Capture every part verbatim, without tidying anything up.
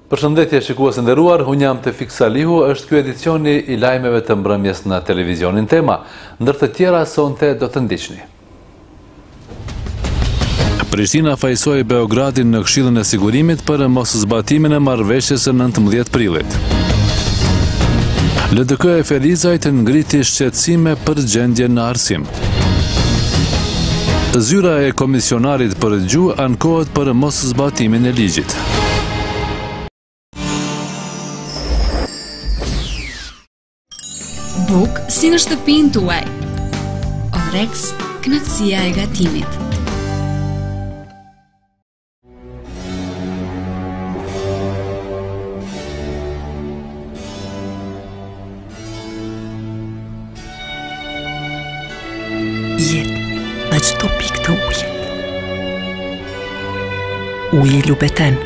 Përshëndetje shikues e nderuar, unë jam Tefik Salihu, është ky edicioni i lajmeve të mbrëmjes në televizionin Tema, ndër të tjera sonte do të ndiqni. Prishtina fajsoi Beogradin në Këshillin e Sigurimit për moszbatimin e marrëveshjes së nëntëmbëdhjetë prillit. L D K e Ferizajt ngriti shqetësime për gjendjen në arsim. Zyra e komisionarit për gjuhë ankohet për moszbatimin e ligjit. Buk si në shtëpinë tuaj. Orex, kënaqësia e gatimit. Jetë në çdo pikë të ujit. Uji lubeten.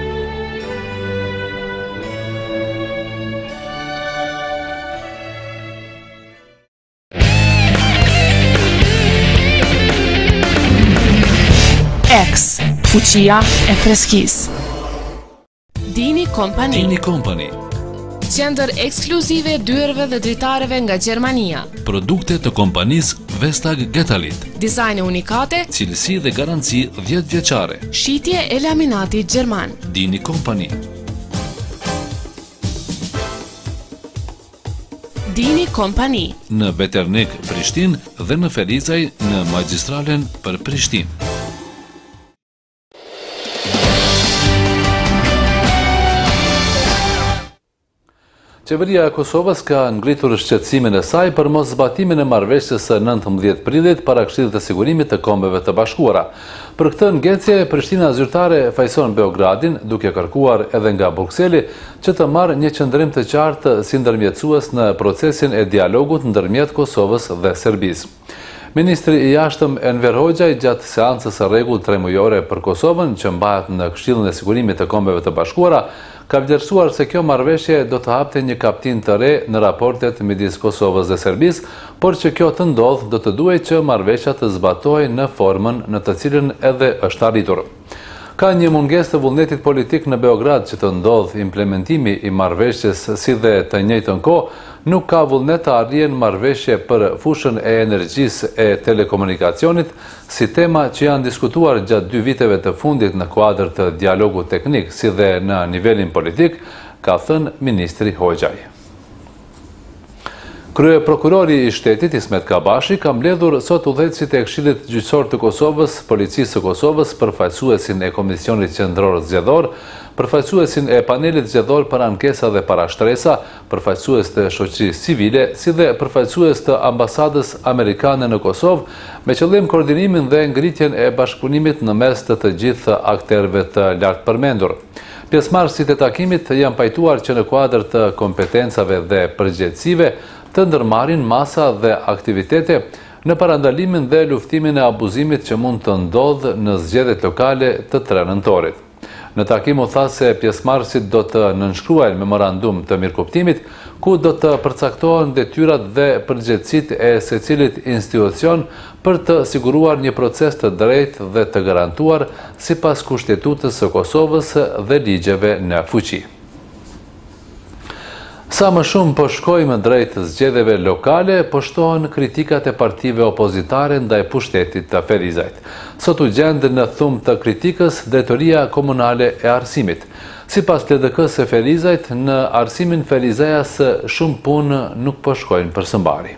X, fuqia e freskisë. Dini Company. Dini Company. Qendër ekskluzive dyerve dhe dritareve nga Gjermania. Produkte të kompanisë Vestag Getalit. Dizajne unikate, Cilësi dhe garanci dhjetë vjeçare. shitje e laminatit gjerman. Dini Company. Dini Company. Në Veternik Prishtinë dhe në Ferizaj në Magjistralen për Prishtinë. Qeveria e Kosovës ka ngritur shqetësimin e saj për moszbatimin e marrëveshjes së nëntëmbëdhjetë prillit para Këshillit të Sigurimit të Kombeve të Bashkuara. Për këtë ngjecje, Prishtina zyrtare fajson Beogradin, duke kërkuar edhe nga Brukseli që të marrë një qëndrim të qartë si ndërmjetësues në procesin e dialogut ndërmjet Kosovës dhe Serbisë. Ministri i Jashtëm Enver Hoxha gjatë seancës së rregull tremujore për Kosovën që mbahet në Këshillin e Sigurimit të Kombeve të Bashkuara, ka vlerësuar se kjo marrëveshje do të hapte një kaptin të re në raportet midis Kosovës dhe Serbisë, por që kjo të ndodhë do të duhej që marrëveshja të zbatojë në formën në të cilën edhe është arritur. Ka një mungesë të vullnetit politik në Beograd që të ndodhë implementimi i marrëveshjes si dhe të njëjtën kohë, nuk ka vullnet të arrijen marrëveshje për fushën e energjisë e telekomunikacionit si tema që janë diskutuar gjatë dy viteve të fundit në kuadër të dialogut teknik si dhe në nivelin politik, ka thënë Ministri Hoxhaj. Krye prokurori i shtetit Ismet Kabashi ka mbledhur sot udhëheqësit e Këshillit Gjyqësor të Kosovës, Policisë së Kosovës, përfaqësuesin e Komisionit Qendror Zgjedhor, përfaqësuesin e panelit zgjedhor për ankesa dhe parashtresa, përfaqësues të shoqërisë civile, si dhe përfaqësues të ambasadës amerikane në Kosovë, me qëllim koordinimin dhe ngritjen e bashkëpunimit në mes të të gjithë akterëve të lartë përmendur. Pjesëmarrësit e takimit janë pajtuar që në kuadër të kompetencave dhe përgjegjësive të ndërmarrin masa dhe aktivitete në parandalimin dhe luftimin e abuzimit që mund të ndodhë në zgjedhjet lokale të tre nëntorit. Në takim u tha se pjesëmarrësit do të nënshkruajnë memorandum të mirëkuptimit, ku do të përcaktohen detyrat dhe përgjegjësitë e secilit institucion për të siguruar një proces të drejtë dhe të garantuar sipas Kushtetutës së Kosovës dhe ligjeve në fuqi. Sa më shumë po shkojmë drejt zgjedhjeve lokale, po shtohen kritikat e partive opozitare ndaj pushtetit të Ferizajt. Sot u gjendë në thumë të kritikës Drejtoria Komunale e Arsimit. Sipas L D K-s së Ferizajt, në arsimin Ferizajas shumë punë nuk po shkojnë përshëmbari.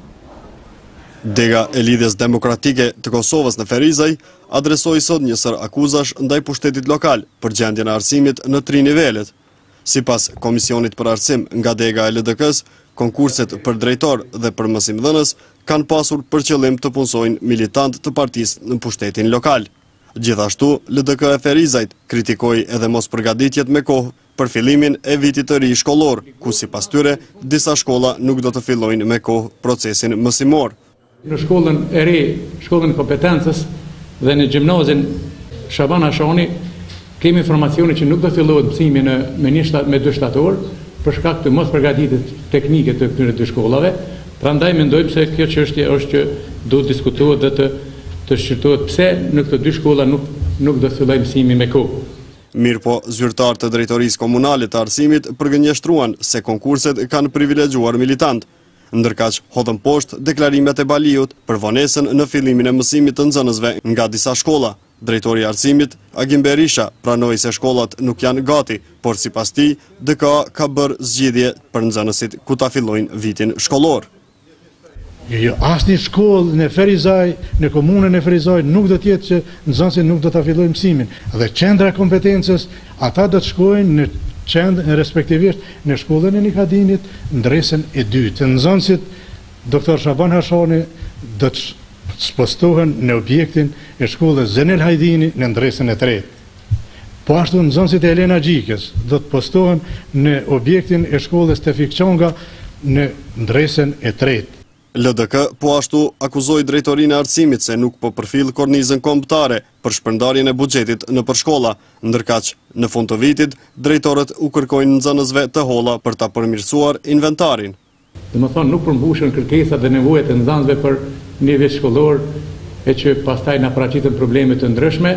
Dega e Lidhjes Demokratike të Kosovës në Ferizaj adresoi sot një sër akuzash ndaj pushtetit lokal për gjendjen e arsimit në tri nivelet. Sipas Komisionit për Arsim nga dega e L D K-s, konkurset për drejtor dhe për mësimdhënës kanë pasur për qëllim të punsojnë militant të partisë në pushtetin lokal. Gjithashtu, L D K e Ferizajt kritikoi edhe mos përgatitjet me kohë për fillimin e vitit të ri shkollor, ku sipas tyre disa shkolla nuk do të fillojnë me kohë procesin mësimor. Në shkollën e ri, shkollën e kompetencës dhe në gjimnazin Shaban Hashani, kemi informacione që nuk do fillohet mësimi në me një shtat, me dy shtator, për shkak të mos përgatitjes teknike të këtyre dy shkollave. Prandaj mendojmë se kjo çështje është që duhet diskutohet dhe të të shqyrtohet pse në këto dy shkolla nuk nuk do të fillojë mësimi me kohë. Mirë po, zyrtarë të drejtorisë komunale të arsimit përgënjeshtruan se konkurset kanë privilegjuar militant, ndërkaq hodhën poshtë deklarimet e Baliut për vonesën në fillimin e mësimit të nxënësve nga disa shkolla. Drejtori i arsimit, Agim Berisha, pranoi se shkollat nuk janë gati, por sipas tij, D K A ka bërë zgjidhje për nxënësit ku ta fillojnë vitin shkollor. Jo, jo, asnjë shkollë në Ferizaj, në komunën e Ferizaj nuk do të jetë që nxënësit nuk do ta fillojnë mësimin. Dhe qendra kompetencës, ata do të shkojnë në qendrë respektivisht në shkollën e Nikadinit, ndresën e dytë. Nxënësit doktor Shaban Hashani do të spostohen në objektin e shkollës Zenel Hajdini në ndresën e tretë. Po ashtu nxënësit e Elena Gjikës do të postohen në objektin e shkollës Tefik Çonga në ndresën e tretë. L D K po ashtu akuzoi drejtorinë e arsimit se nuk po përfill kornizën kombëtare për shpërndarjen e buxhetit në përshkolla, ndërkaq në fund të vitit drejtorët u kërkojnë nxënësve të holla për ta përmirësuar inventarin. Dhe më thonë nuk përmbushën kërkesat dhe nevojat e nxënësve për një vit shkollor, e që pastaj na paraqiten probleme të ndryshme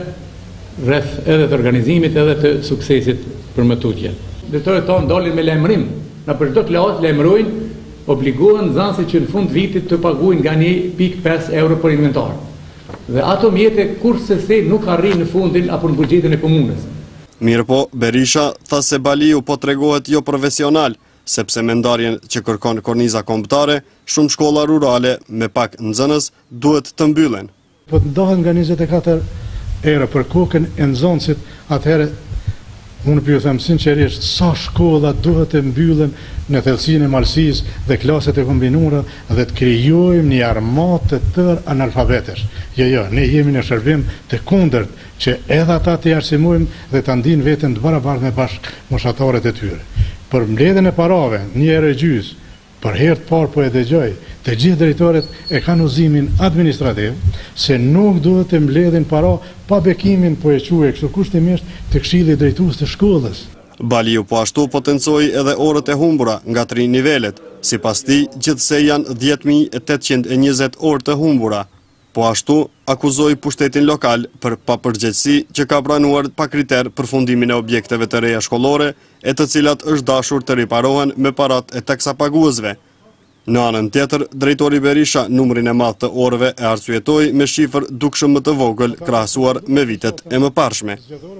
rreth edhe të organizimit edhe të suksesit për mëtutjen. Drejtorët tonë dalin me lajmërim, na për çdo klas lajmërojnë, obligohen nxënësit që në fund vitit të paguajnë nga një pikë pesë euro për inventar. Dhe ato mjete kurse se nuk arrin në fundin apo në buxhetin e komunës. Mirë po, Berisha tha se Baliu po tregohet jo profesional, sepse me ndarjen që kërkon korniza kombëtare, shumë shkolla rurale me pak nxënës duhet të mbyllen. Po të ndahen nga njëzet e katër euro për kokën e nxënësit, atëherë unë për ju them sinqerisht sa shkolla duhet të mbyllen në thellësinë e malësisë dhe klaset e kombinuara dhe të krijojmë një armatë të tërë analfabetesh. Jo, jo, ne jemi në shërbim të kundërt që edhe ata të arsimojmë dhe të ndinë veten të barabartë me bashkëmoshatarët e tyre. Për mbledhjen e parave, një herë gjys, për herë të parë po e dëgjoj, të gjithë drejtorët e kanë udhëzimin administrativ se nuk duhet të mbledhin para pa bekimin po e quaj kështu kushtimisht të Këshillit Drejtues të shkollës. Baliu po ashtu potencoi edhe orët e humbura nga tri nivelet. Sipas tij, gjithsej janë dhjetë mijë e tetëqind e njëzet orë të humbura. Po ashtu akuzoi pushtetin lokal për papërgjegjësi që ka pranuar pa kriter përfundimin e objekteve të reja shkollore, e të cilat është dashur të riparohen me parat e taksapaguesve. Në anën tjetër, drejtori Berisha numrin e madh të orëve e arsyetoi me shifër dukshëm më të vogël krahasuar me vitet e mëparshme.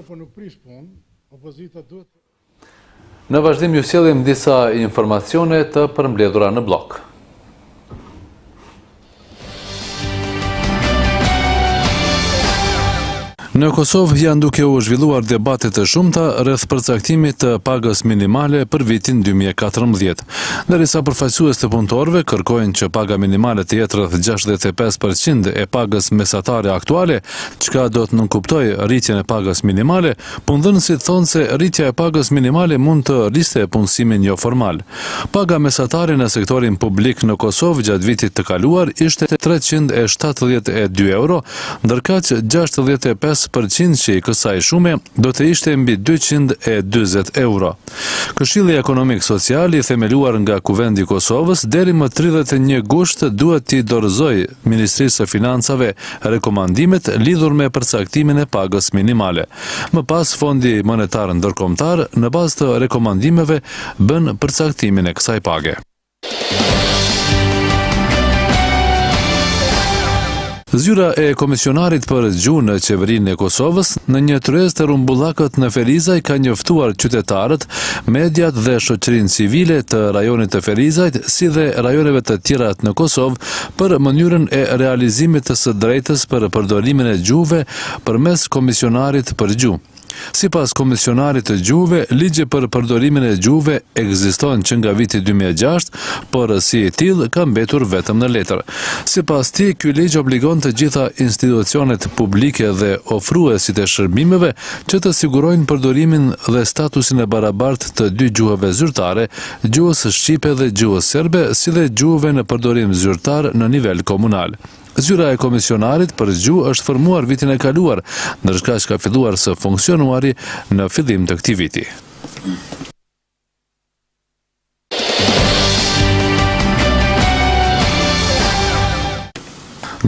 Në vazhdim ju sjellim disa informacione të përmbledhura në blog. Në Kosovë janë duke u zhvilluar debate të shumta rreth përcaktimit të pagës minimale për vitin dy mijë e katërmbëdhjetë. Ndërsa përfaqësues të punëtorëve kërkojnë që paga minimale të jetë rreth gjashtëdhjetë e pesë përqind e pagës mesatare aktuale, çka do të nënkuptojë rritjen e pagës minimale, punëdhënësit thonë se rritja e pagës minimale mund të rriste punësimin jo formal. Paga mesatare në sektorin publik në Kosovë gjatë vitit të kaluar ishte treqind e shtatëdhjetë e dy euro, ndërkaq gjashtëdhjetë e pesë përqind që i kësaj shume do të ishte mbi dyqind e dyzet euro. Këshilli Ekonomik Social i themeluar nga Kuvendi i Kosovës deri më tridhjetë e një gusht duhet t'i dorëzojë Ministrisë së Financave rekomandimet lidhur me përcaktimin e pagës minimale. Më pas Fondi Monetar Ndërkombëtar në bazë të rekomandimeve bën përcaktimin e kësaj page. Zyra e komisionarit për gjuhën në qeverinë e Kosovës në një tryezë të rrumbullakët në Ferizaj ka njoftuar qytetarët, mediat dhe shoqërinë civile të rajonit të Ferizajt, si dhe rajoneve të tjera në Kosovë për mënyrën e realizimit të së drejtës për përdorimin e gjuhëve përmes komisionarit për gjuhë. Sipas komisionarit të gjuhëve, ligji për përdorimin e gjuhëve ekziston që nga viti dy mijë e gjashtë, por si i tillë ka mbetur vetëm në letër. Sipas tij, ky ligj obligon të gjitha institucionet publike dhe ofruesit e shërbimeve që të sigurojnë përdorimin dhe statusin e barabartë të dy gjuhëve zyrtare, gjuhës shqipe dhe gjuhës serbe, si dhe gjuhëve në përdorim zyrtar në nivel komunal. Zyra e komisionarit për gjuhë është formuar vitin e kaluar, ndërsa ka filluar së funksionuari në fillim të këtij viti.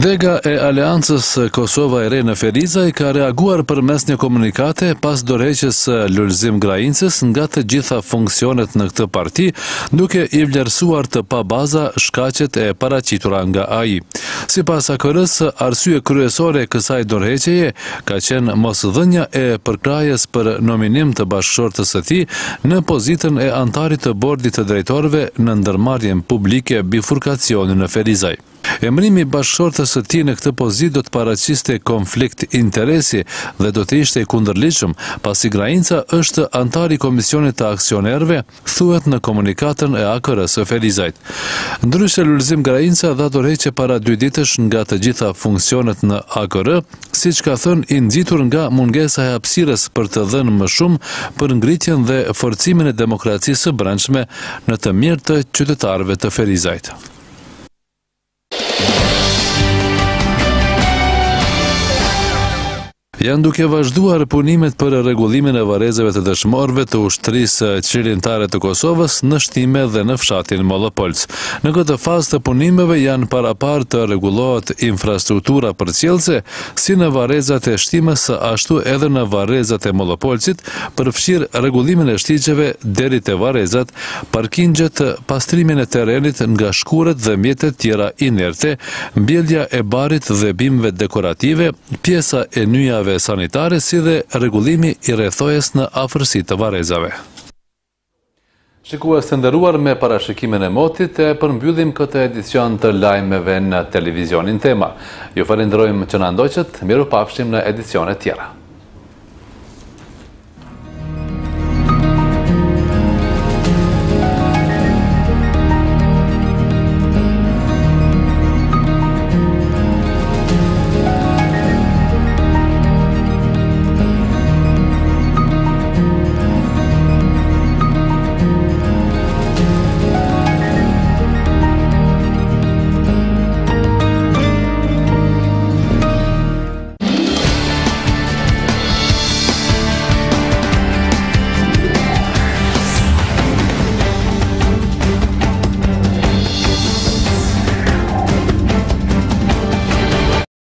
Dega e Aleancës Kosova e Re në Ferizaj ka reaguar përmes një komunikate pas dorëheqjes së Lulzim Graincës nga të gjitha funksionet në këtë parti, duke i vlerësuar të pabaza shkaqet e paraqitura nga ai. Sipas A K R-s, arsye kryesore e kësaj dorëheqjeje ka qenë mosdhënia e përkrahjes për nominim të bashkëshortës së tij në pozitën e antarit të bordit të drejtorëve në ndërmarrjen publike bifurkacioni në Ferizaj. Emrimi i bashkëshortës së tij në këtë pozitë do të paraqiste konflikt interesi dhe do të ishte i kundërligjshëm, pasi Grainca është antar i Komisionit të Aksionerëve, thuhet në komunikatën e A K R-s së Ferizajt. Ndryshe, Lulzim Grainca dha dorëheqje para dy ditësh nga të gjitha funksionet në A K R, siç ka thënë, i nxitur nga mungesa e hapësirës për të dhënë më shumë për ngritjen dhe forcimin e demokracisë së brendshme në të mirë të qytetarëve të Ferizajt. Janë duke vazhduar punimet për rregullimin e varrezave të dëshmorëve të ushtrisë qeveritare të Kosovës në shtime dhe në fshatin Mollopolc. Në këtë fazë të punimeve janë parapar të rregullohet infrastruktura përcjellëse, si në varrezat e shtimës, ashtu edhe në varrezat e Mollopolcit, përfshir rregullimin e shtigjeve deri te varrezat, parkingjet, pastrimin e terrenit nga shkurët dhe mjetet tjera inerte, mbjellja e barit dhe bimëve dekorative, pjesa e nyjave sanitare, si dhe rregullimi i rrethojes në afërsi të varrezave. Shikues të nderuar, me parashikimin e motit e përmbyllim këtë edicion të lajmeve në televizionin Tema. Ju falenderojmë që na ndoqët, mirupafshim në edicione tjera.